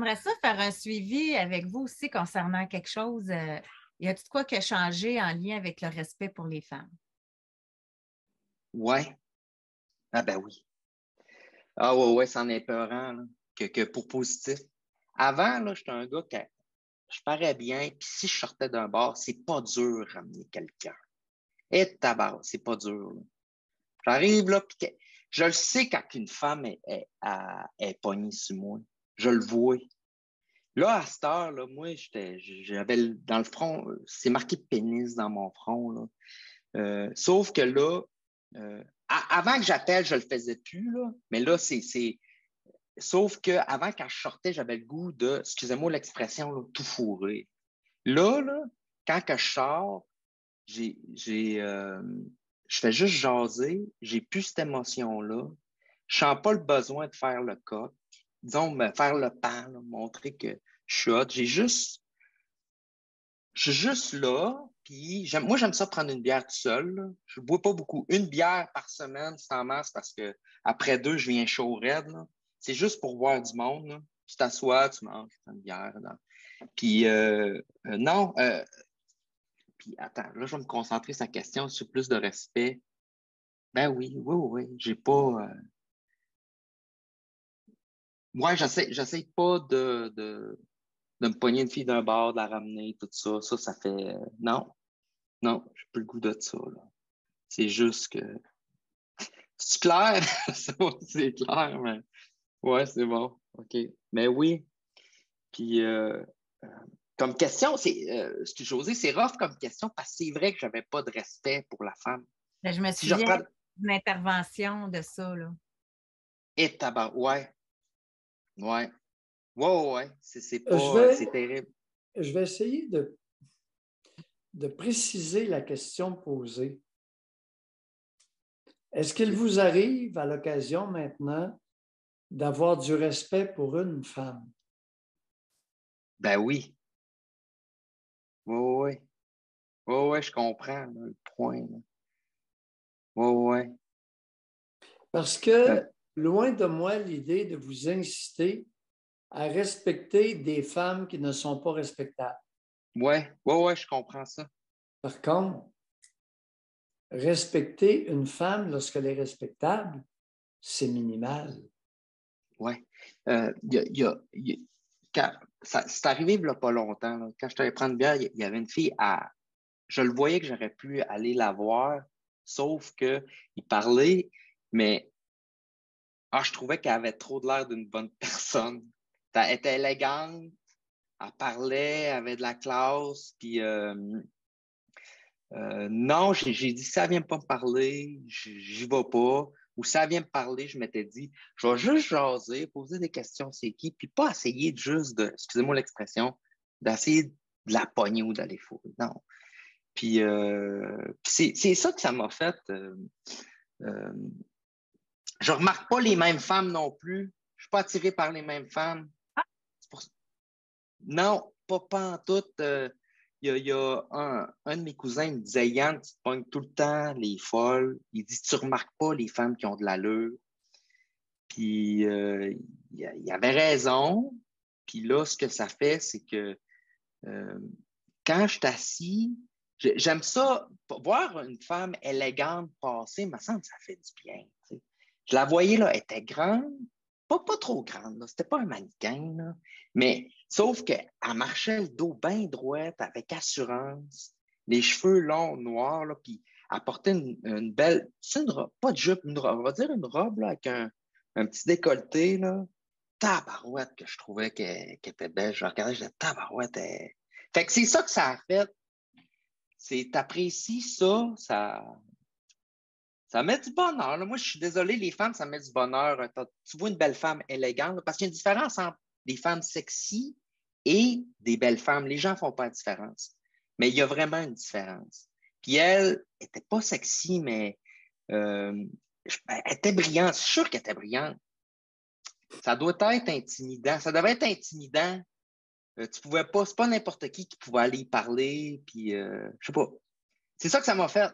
j'aimerais ça faire un suivi avec vous aussi concernant quelque chose. Y a-t-il de quoi qui a changé en lien avec le respect pour les femmes? Ouais. Ah ben oui. Ah ouais, c'en est peurant, là, que pour positif. Avant, là, j'étais un gars qui je parais bien, puis si je sortais d'un bar, c'est pas dur de ramener quelqu'un. Et tabarnak, c'est pas dur, là. J'arrive là, puis je le sais quand une femme est pognée sur moi. Je le vois. Là, à cette heure, là, moi, j'avais dans le front, c'est marqué pénis dans mon front, là. Sauf que là, avant que j'appelle, je le faisais plus, là. Mais là, sauf que avant, quand je sortais, j'avais le goût de, excusez-moi l'expression, là, tout fourrer. Là, quand que je sors, je fais juste jaser, j'ai plus cette émotion-là. Je sens pas le besoin de faire le coq, disons, me faire le pan, là, montrer que je suis hot. Je suis juste là, puis moi, j'aime ça prendre une bière tout seul, là. Je bois pas beaucoup. Une bière par semaine, c'est en masse parce que après deux, je viens chaud raide, là. C'est juste pour voir du monde, là. Tu t'assois, tu manges, tu prends une bière, là. Puis, non, puis attends, là, je vais me concentrer sur la question sur plus de respect. Ben oui, oui, oui, oui. J'ai pas. Ouais, j'essaie pas de me pogner une fille d'un bar, de la ramener, tout ça. Ça fait. Non, non, j'ai plus le goût de ça, là. C'est juste que. C'est clair? Ça, c'est clair, mais. Ouais, c'est bon. OK. Mais oui. Puis, euh, comme question, José, c'est rough comme question parce que c'est vrai que j'avais pas de respect pour la femme. Ben, je me Si je souviens reprends. d'une intervention de ça, là. Et tabac, ouais, ouais. Ouais, ouais, ouais. C'est Je pas. C'est vais, terrible. je vais essayer de préciser la question posée. Est-ce qu'il vous arrive à l'occasion maintenant d'avoir du respect pour une femme? Ben oui. Ouais, ouais, ouais. Ouais, ouais, je comprends, là, le point, là. Ouais, ouais. Parce Euh, que, loin de moi, l'idée de vous inciter à respecter des femmes qui ne sont pas respectables. ouais, ouais, ouais, je comprends ça. Par contre, respecter une femme lorsqu'elle est respectable, c'est minimal. Ouais. C'est arrivé il n'y a pas longtemps, là. Quand je t'allais prendre une bière, il y avait une fille je le voyais que j'aurais pu aller la voir, sauf que il parlait, mais je trouvais qu'elle avait trop de l'air d'une bonne personne. Elle était élégante, elle parlait, elle avait de la classe, puis non, j'ai dit, ça vient pas me parler, j'y vais pas. Ou ça vient me parler, je m'étais dit, je vais juste jaser, poser des questions, c'est qui, puis pas essayer de juste de, excusez-moi l'expression, d'essayer de la pogner ou d'aller fouiller. Non. Puis c'est ça que ça m'a fait. Euh, je remarque pas les mêmes femmes non plus. Je suis pas attiré par les mêmes femmes. Pour... Non, pas en tout. Il y a un de mes cousins, il me disait, Yann, tu te pognes tout le temps les folles. Il dit, tu remarques pas les femmes qui ont de l'allure. Puis il avait raison. Puis là, ce que ça fait, c'est que euh, quand je suis assis, j'aime ça, voir une femme élégante passer, me semble que ça fait du bien. Tu sais. Je la voyais, là, elle était grande, pas trop grande, là, c'était pas un mannequin, là, mais sauf qu'elle marchait le dos bien droit, avec assurance, les cheveux longs, noirs, là, puis elle portait une belle, c'est une robe, pas de jupe, une robe, on va dire une robe là, avec un petit décolleté, là. Tabarouette que je trouvais qu'elle était belle. Je regardais, je disais, tabarouette. Fait que c'est ça que ça a fait. C'est t'apprécies ça met du bonheur, là. Moi, je suis désolé, les femmes, ça met du bonheur. Tu vois une belle femme élégante, là, parce qu'il y a une différence entre des femmes sexy et des belles femmes. Les gens font pas la différence. Mais il y a vraiment une différence. Puis elle était pas sexy, mais euh, elle était brillante. Je suis sûr qu'elle était brillante. Ça doit être intimidant. Ça devait être intimidant. Tu pouvais pas, c'est pas n'importe qui pouvait aller y parler, puis je sais pas. C'est ça que ça m'a fait.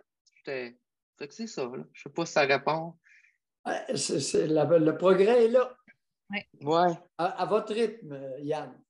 Fait que c'est ça, là. Je sais pas si ça répond. Le progrès est là. Ouais. À votre rythme, Yann.